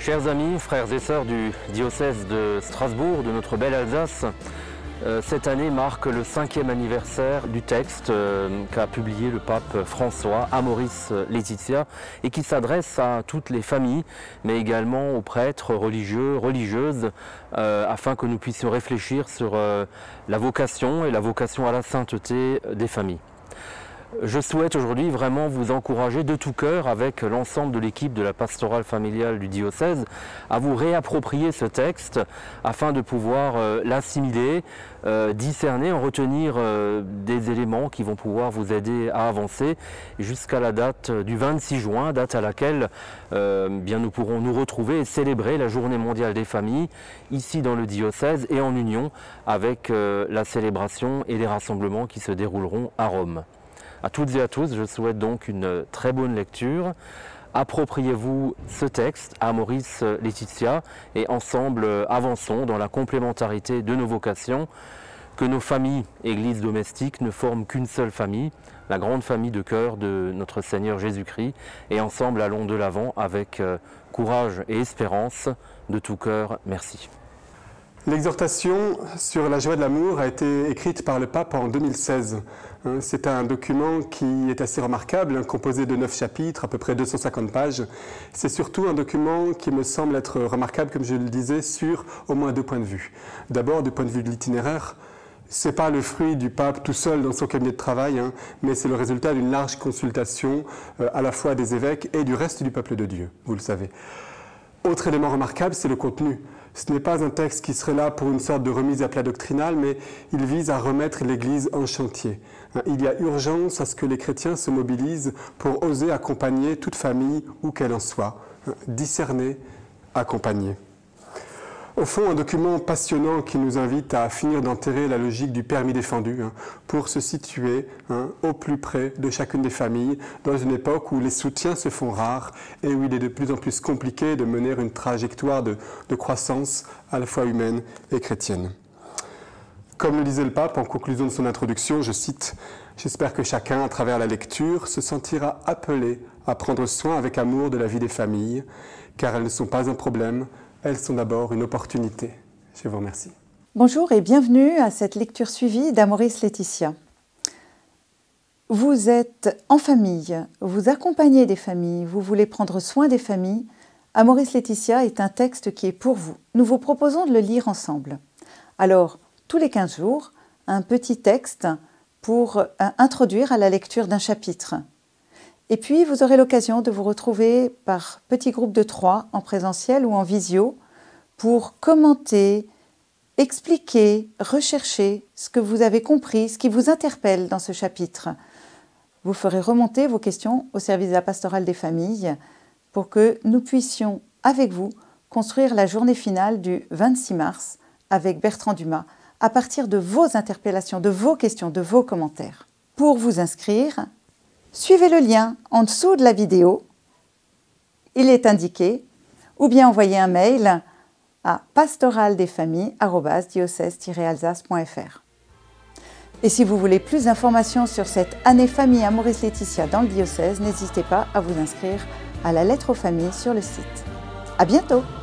Chers amis, frères et sœurs du diocèse de Strasbourg, de notre belle Alsace, cette année marque le 5e anniversaire du texte qu'a publié le pape François, Amoris Laetitia, et qui s'adresse à toutes les familles, mais également aux prêtres religieux, religieuses, afin que nous puissions réfléchir sur la vocation et la vocation à la sainteté des familles. Je souhaite aujourd'hui vraiment vous encourager de tout cœur avec l'ensemble de l'équipe de la pastorale familiale du diocèse à vous réapproprier ce texte afin de pouvoir l'assimiler, discerner, en retenir des éléments qui vont pouvoir vous aider à avancer jusqu'à la date du 26 juin, date à laquelle bien nous pourrons nous retrouver et célébrer la journée mondiale des familles ici dans le diocèse et en union avec la célébration et les rassemblements qui se dérouleront à Rome. À toutes et à tous, je souhaite donc une très bonne lecture. Appropriez-vous ce texte, Amoris Laetitia, et ensemble avançons dans la complémentarité de nos vocations, que nos familles, églises domestiques, ne forment qu'une seule famille, la grande famille de cœur de notre Seigneur Jésus-Christ, et ensemble allons de l'avant avec courage et espérance. De tout cœur, merci. L'exhortation sur la joie de l'amour a été écrite par le pape en 2016. C'est un document qui est assez remarquable, composé de 9 chapitres, à peu près 250 pages. C'est surtout un document qui me semble être remarquable, comme je le disais, sur au moins 2 points de vue. D'abord, du point de vue de l'itinéraire, ce n'est pas le fruit du pape tout seul dans son cabinet de travail, mais c'est le résultat d'une large consultation à la fois des évêques et du reste du peuple de Dieu, vous le savez. Autre élément remarquable, c'est le contenu. Ce n'est pas un texte qui serait là pour une sorte de remise à plat doctrinal, mais il vise à remettre l'Église en chantier. Il y a urgence à ce que les chrétiens se mobilisent pour oser accompagner toute famille, où qu'elle en soit. Discerner, accompagner. Au fond, un document passionnant qui nous invite à finir d'enterrer la logique du permis défendu pour se situer au plus près de chacune des familles dans une époque où les soutiens se font rares et où il est de plus en plus compliqué de mener une trajectoire de croissance à la fois humaine et chrétienne. Comme le disait le pape en conclusion de son introduction, je cite « J'espère que chacun, à travers la lecture, se sentira appelé à prendre soin avec amour de la vie des familles, car elles ne sont pas un problème, elles sont d'abord une opportunité. » Je vous remercie. Bonjour et bienvenue à cette lecture suivie d'Amoris Laetitia. Vous êtes en famille, vous accompagnez des familles, vous voulez prendre soin des familles. Amoris Laetitia est un texte qui est pour vous. Nous vous proposons de le lire ensemble. Alors, tous les 15 jours, un petit texte pour introduire à la lecture d'un chapitre. Et puis, vous aurez l'occasion de vous retrouver par petits groupes de 3 en présentiel ou en visio pour commenter, expliquer, rechercher ce que vous avez compris, ce qui vous interpelle dans ce chapitre. Vous ferez remonter vos questions au service de la pastorale des familles pour que nous puissions, avec vous, construire la journée finale du 26 mars avec Bertrand Dumas à partir de vos interpellations, de vos questions, de vos commentaires. Pour vous inscrire, suivez le lien en dessous de la vidéo, il est indiqué, ou bien envoyez un mail à pastoraldesfamilles@diocèse-alsace.fr. Et si vous voulez plus d'informations sur cette année famille Amoris Laetitia dans le diocèse, n'hésitez pas à vous inscrire à la lettre aux familles sur le site. À bientôt!